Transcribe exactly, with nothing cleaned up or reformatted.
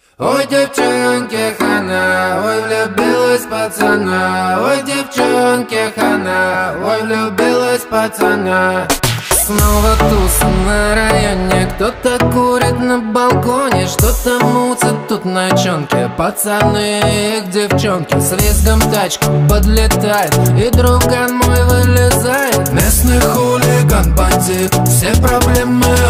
Ой, девчонки, хана, ой, влюбилась пацана. Ой, девчонки, хана, ой, влюбилась пацана. Снова туса на районе, кто-то курит на балконе, что-то мутят тут ночонки. Пацаны и их девчонки с визгом тачка подлетает, и друган мой вылезает. Местный хулиган, бандит, все проблемы